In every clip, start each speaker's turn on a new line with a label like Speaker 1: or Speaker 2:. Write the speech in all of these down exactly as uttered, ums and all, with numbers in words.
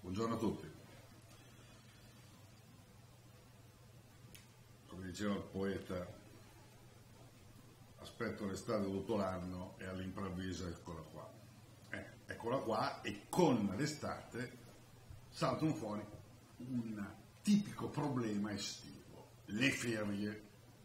Speaker 1: Buongiorno a tutti. Come diceva il poeta, aspetto l'estate tutto l'anno e all'improvviso eccola qua. Eh, eccola qua e con l'estate saltano fuori un tipico problema estivo, le ferie.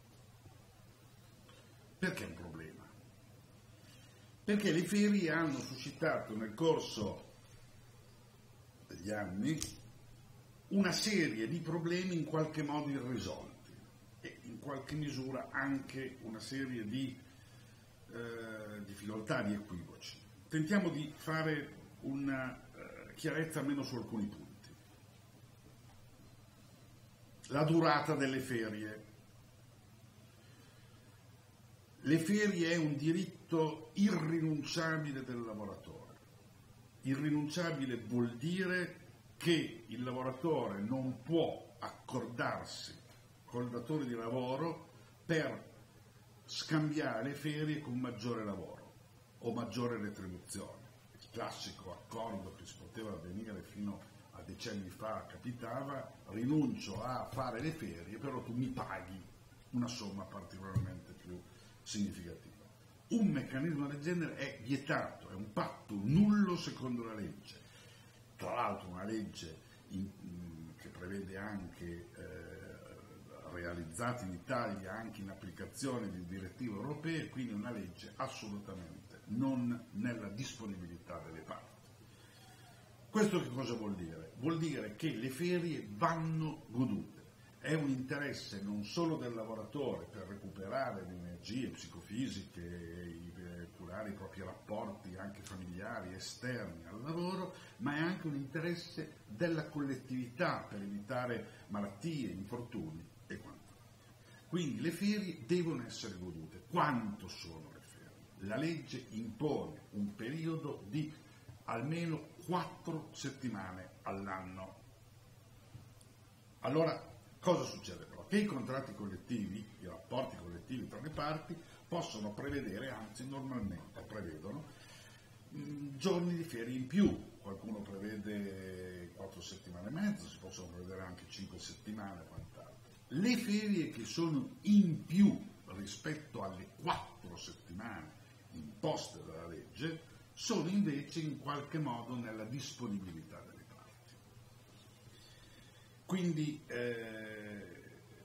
Speaker 1: Perché è un problema? Perché le ferie hanno suscitato nel corso degli anni una serie di problemi in qualche modo irrisolti e in qualche misura anche una serie di eh, difficoltà, di equivoci. Tentiamo di fare una eh, chiarezza almeno su alcuni punti. La durata delle ferie. Le ferie è un diritto irrinunciabile del lavoratore. Irrinunciabile vuol dire che il lavoratore non può accordarsi col datore di lavoro per scambiare le ferie con maggiore lavoro o maggiore retribuzione. Il classico accordo che si poteva avvenire fino a decenni fa capitava: rinuncio a fare le ferie, però tu mi paghi una somma particolarmente più significativa. Un meccanismo del genere è vietato, è un patto nullo secondo la legge. Tra l'altro una legge in, in, che prevede anche eh, realizzata in Italia anche in applicazione di direttive europee, quindi una legge assolutamente non nella disponibilità delle parti. Questo che cosa vuol dire? Vuol dire che le ferie vanno godute. È un interesse non solo del lavoratore per recuperare le energie psicofisiche e curare i propri rapporti anche familiari esterni al lavoro, ma è anche un interesse della collettività per evitare malattie, infortuni e quant'altro. Quindi le ferie devono essere godute. Quanto sono le ferie? La legge impone un periodo di almeno quattro settimane all'anno. Allora, cosa succede però? Che i contratti collettivi, i rapporti collettivi tra le parti, possono prevedere, anzi normalmente prevedono, mh, giorni di ferie in più. Qualcuno prevede quattro settimane e mezzo, si possono prevedere anche cinque settimane e quant'altro. Le ferie che sono in più rispetto alle quattro settimane imposte dalla legge sono invece in qualche modo nella disponibilità delle parti. Quindi eh,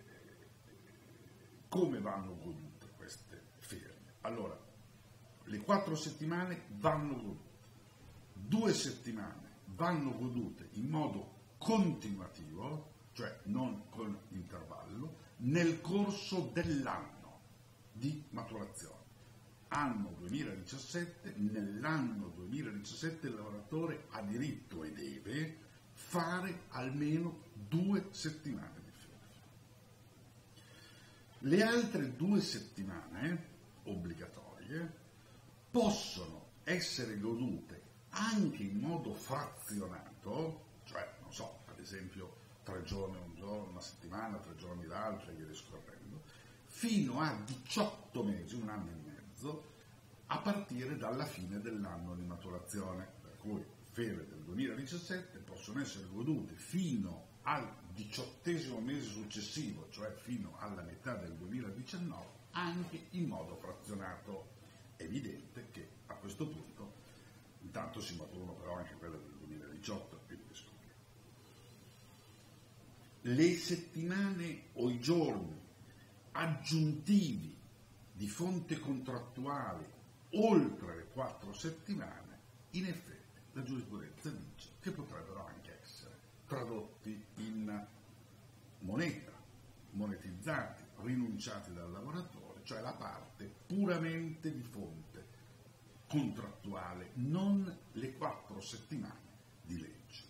Speaker 1: come vanno godute queste ferie? Allora, le quattro settimane vanno godute, due settimane vanno godute in modo continuativo, cioè non con intervallo, nel corso dell'anno di maturazione. Anno duemiladiciassette, nell'anno duemiladiciassette il lavoratore ha diritto e deve fare almeno due settimane di ferie. Le altre due settimane obbligatorie possono essere godute anche in modo frazionato, cioè, non so, ad esempio tre giorni un giorno, una settimana, tre giorni l'altra e via discorrendo, fino a diciotto mesi, un anno e mezzo, a partire dalla fine dell'anno di maturazione, per cui ferie del duemiladiciassette possono essere godute fino al diciottesimo mese successivo, cioè fino alla metà del duemiladiciannove, anche in modo frazionato. È evidente che a questo punto intanto si maturano però anche quelle del duemiladiciotto e via discorrendo. Le settimane o i giorni aggiuntivi di fonte contrattuale oltre le quattro settimane, in effetti la giurisprudenza dice che potrebbero anche essere tradotti in moneta, monetizzati, rinunciati dal lavoratore, cioè la parte puramente di fonte contrattuale, non le quattro settimane di legge.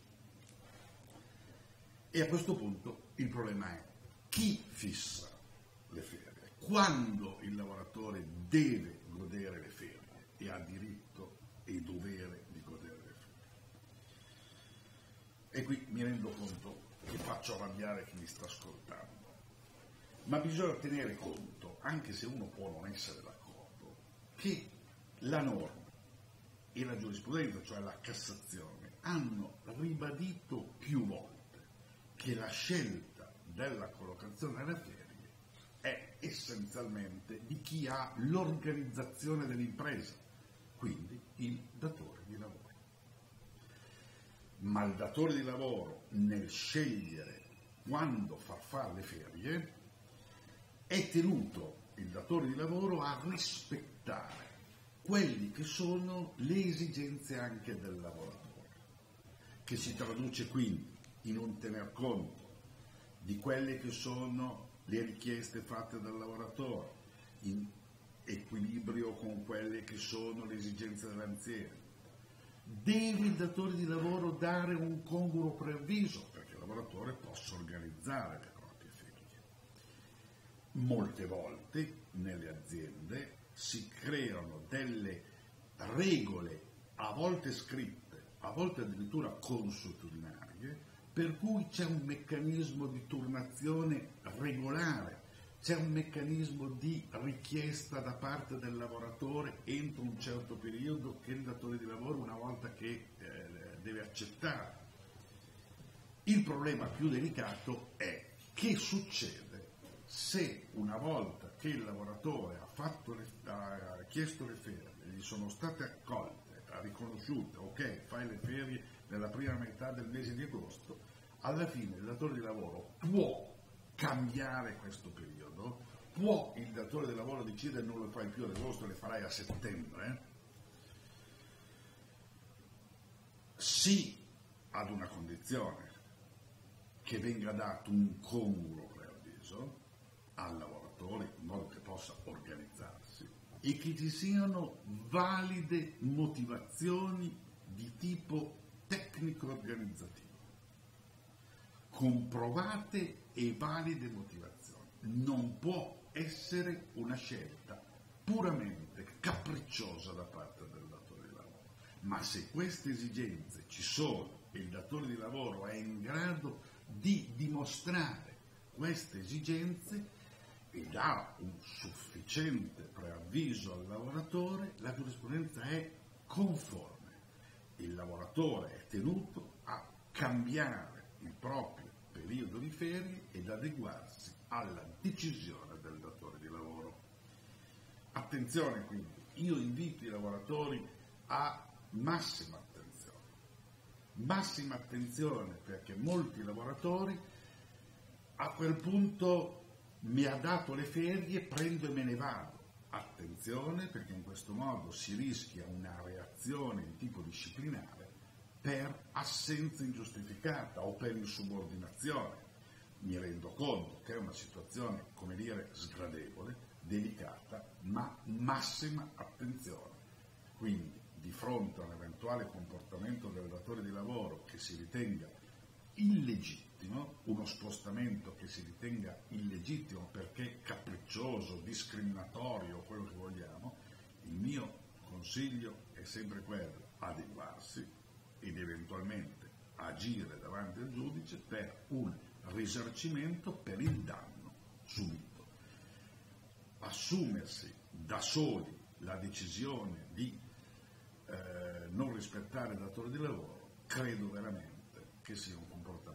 Speaker 1: E a questo punto il problema è: chi fissa le ferie? Quando il lavoratore deve godere le ferie e ha diritto e dovere di godere le ferie? E qui mi rendo conto che faccio arrabbiare chi mi sta ascoltando, ma bisogna tenere conto, anche se uno può non essere d'accordo, che la norma e la giurisprudenza, cioè la Cassazione, hanno la ribadito più volte che la scelta della collocazione alle ferie è essenzialmente di chi ha l'organizzazione dell'impresa, quindi il datore di lavoro. Ma il datore di lavoro, nel scegliere quando far fare le ferie, è tenuto il datore di lavoro a rispettare quelli che sono le esigenze anche del lavoratore, che si traduce quindi in un tener conto di quelle che sono le richieste fatte dal lavoratore, in equilibrio con quelle che sono le esigenze dell'azienda. Deve il datore di lavoro dare un congruo preavviso perché il lavoratore possa organizzare le proprie ferie. Molte volte nelle aziende si creano delle regole, a volte scritte, a volte addirittura consuetudinarie, per cui c'è un meccanismo di turnazione regolare, c'è un meccanismo di richiesta da parte del lavoratore entro un certo periodo che il datore di lavoro una volta che eh, deve accettare. Il problema più delicato è che succede se una volta che il lavoratore ha, fatto le, ha chiesto le ferie, gli sono state accolte, ha riconosciuto, ok, fai le ferie nella prima metà del mese di agosto, alla fine il datore di lavoro può cambiare questo periodo, può il datore di lavoro decidere non le fai più ad agosto, le farai a settembre, sì ad una condizione, che venga dato un congruo preavviso al lavoratore in modo che possa organizzarsi e che ci siano valide motivazioni di tipo tecnico-organizzativo, comprovate e valide motivazioni. Non può essere una scelta puramente capricciosa da parte del datore di lavoro, ma se queste esigenze ci sono e il datore di lavoro è in grado di dimostrare queste esigenze e dà un sufficiente preavviso al lavoratore, la giurisprudenza è conforme. Il lavoratore è tenuto a cambiare il proprio periodo di ferie ed adeguarsi alla decisione del datore di lavoro. Attenzione quindi, io invito i lavoratori a massima attenzione, massima attenzione perché molti lavoratori a quel punto mi ha dato le ferie, prendo e me ne vado. Attenzione perché in questo modo si rischia una reazione di tipo disciplinare per assenza ingiustificata o per insubordinazione. Mi rendo conto che è una situazione, come dire, sgradevole, delicata, ma massima attenzione. Quindi, di fronte a un eventuale comportamento del datore di lavoro che si ritenga illegittimo, uno spostamento che si ritenga illegittimo perché capriccioso, discriminatorio, quello che vogliamo, il mio consiglio è sempre quello, adeguarsi ed eventualmente agire davanti al giudice per un risarcimento per il danno subito. Assumersi da soli la decisione di eh, non rispettare il datore di lavoro, credo veramente che sia un comportamento